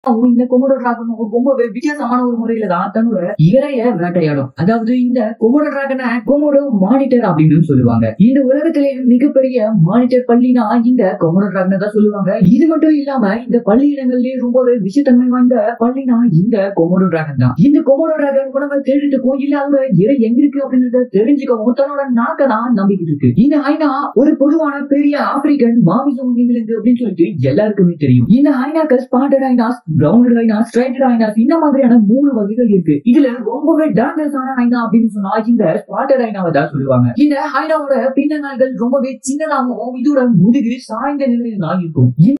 இந்த Komodo dragon ரொம்பவே வித்தியாசமான ஒரு முறையில தான் தன்னோட இரைய வேட்டையாடும். அதாவது இந்த கொமோடோ டிராகனை கொமோடோ மானிட்டர் அப்படின்னு சொல்லுவாங்க. இந்த உலகத்திலே மிகப்பெரிய மானிட்டர் பள்ளினா இந்த கொமோடோ டிராகனை தான் சொல்லுவாங்க. இது மட்டும் இல்லாம இந்த பள்ளி இடங்கள்லயே ரொம்பவே விஷத்தன்மை வாய்ந்த பள்ளினா இந்த கொமோடோ டிராகன் தான். இந்த கொமோடோ டிராகன் உணவை தேடிட்டுக்கும் இல்ல அவங்க இறை எங்க இருக்கு அப்படின்றத தெரிஞ்சுக்கவும் தன்னோட நாக்க தான் நம்பிக்கிட்டு இருக்கு. இந்த ஹைனா ஒரு பொதுவான பெரிய ஆப்பிரிக்கன் மாமிசம் விலங்கு அப்படின்னு சொல்லிட்டு எல்லாருக்குமே தெரியும். இந்த ஹைனாக்கள் spotted hyenas, brown hyenas, striated hyenas இந்த மாதிரியான 3 வகைகள் இருக்கு. இதுல ரொம்பவே டேஞ்சரஸான ஹைனா அப்படின்னு சொன்னா இந்த ஸ்பாட்டட் ஹைனாவை தான் சொல்லுவாங்க. இந்த ஹைனாவோட பின்னங்கால்கள் ரொம்பவே சின்னதாகவும் இதோட முதுகு சாய்ந்த நிலையில தான் இருக்கும்.